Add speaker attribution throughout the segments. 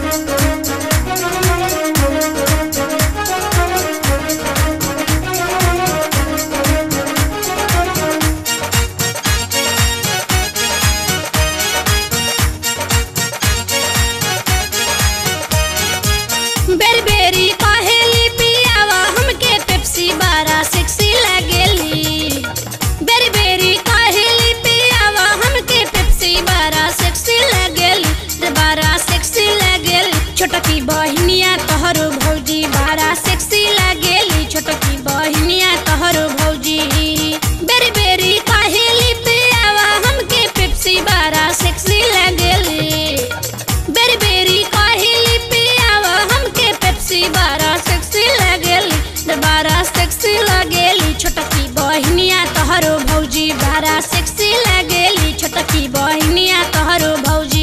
Speaker 1: बेरी बेरी कहेली पियावा हमके पेप्सी बारा सेक्सी लागेली। बेरी बेरी कहेली पियावा हमके पेप्सी बारा सेक्सी लागेली, रे बारा सेक्सी लागेली। छोटकी बहिनिया तोहरो भौजी बारा सेक्सी लागेली, छोटकी बहिनिया तोहरो भौजी। बेरी बेरी कहेली पियावा हमके पेप्सी बारा सेक्सी लागेली। बेरी बेरी कहेली पियावा हमके पेप्सी बारा सेक्सी लागेली, रे बारा सेक्सी लागेली। छोटकी बहिनिया तोहरो भौजी बारा सेक्सी लागेली, छोटकी बहिनिया तोहरो भौजी।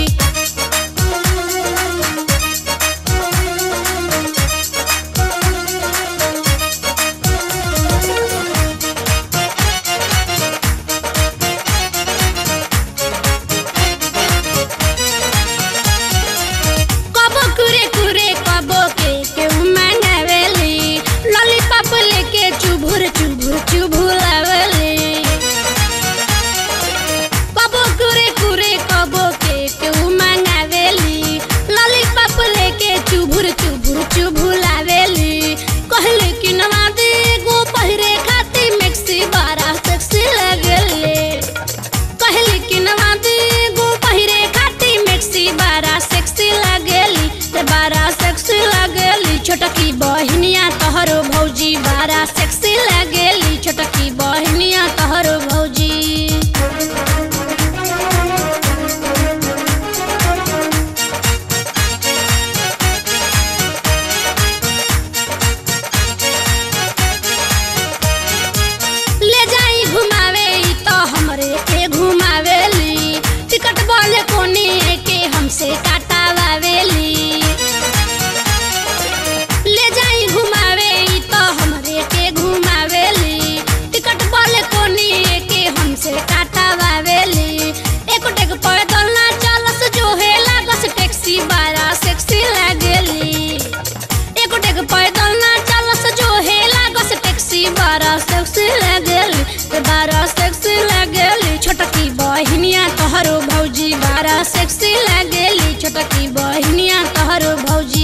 Speaker 1: कबो कुरे कुरे कबो के मंगावेली, लॉलीपॉप लेके चुभुर चुभुर चुभुलावेली। कबो कुरे कुरे कबो के मंगावेली, लॉलीपॉप लेके चुभुर चुभुर चुभुलावेली। कहले कि नवा दे गो पहिरे खाती मैक्सी बारा सेक्सी लागेली। कहले कि नवा दे गो पहिरे खाती मैक्सी बारा सेक्सी लागेली, रे बारा सेक्सी लागेली। छोटकी बहिनिया तोहरो भौजी बारा सेक्सी लागेली, छोटकी बहिनिया तोहरो भौजी। ले जाई घुमावे ई तो हमरे के घुमावेली, टिकट बोले कोनी के हमसे काटावावेली। ले जाई घुमावे ई तो हमरे के घुमावेली, टिकट बोले कोनी के हमसे काटावावेली। एको टेक पैदल ना चलस जो है लागस टैक्सी बारा सेक्सी लागेली। एको टेक पैदल ना चलस जो है लागस टैक्सी बारा सेक्सी लागेली, रे बारा सेक्सी लागेली। छोटकी बहिनिया तोहरो भौजी बारा सेक्सी लागेली, छोटकी बहिनिया तोहरो भौजी।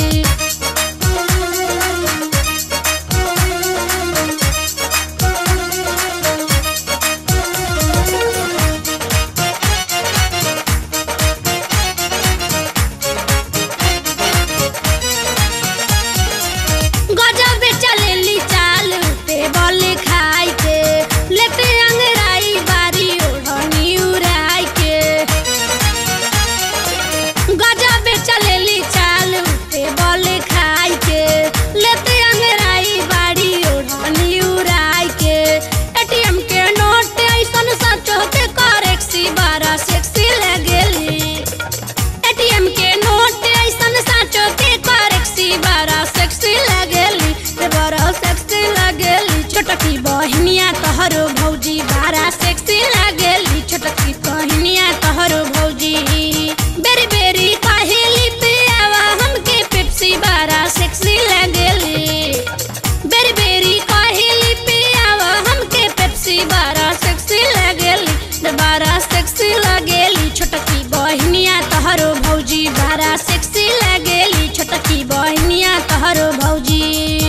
Speaker 1: गजब चलेली चाल पे बोले खाई के, लेटे अंगराई बारी ओढ़नी उड़ाई के। गजब चलेली चाल पे बोले खाई के, लेते अंगराई बारी ओढ़नी उड़ाई के। एटीएम के नोट ऐसन सचो के करेक्सी बारा सेक्सी लागेली। एटीएम के नोट ऐसन सचो के करेक्सी बारा सेक्सी लागेली, रे बारा सेक्सी लागेली। छोटकी बहिनिया तोहरो भौजी बारा सेक्सी लागेली, छोटकी बहिनिया तोहरो भौजी। बेरी बेरी कहेली पियावा हमके पेप्सी बारा सेक्सी लागेली। बेरी बेरी कहेली पियावा हमके पेप्सी बारा सेक्सी लागेली, रे बारा सेक्सी लागेली। छोटकी बहिनिया तोहरो भौजी बारा सेक्सी लागेली, छोटकी बहिनिया तोहरो भौजी।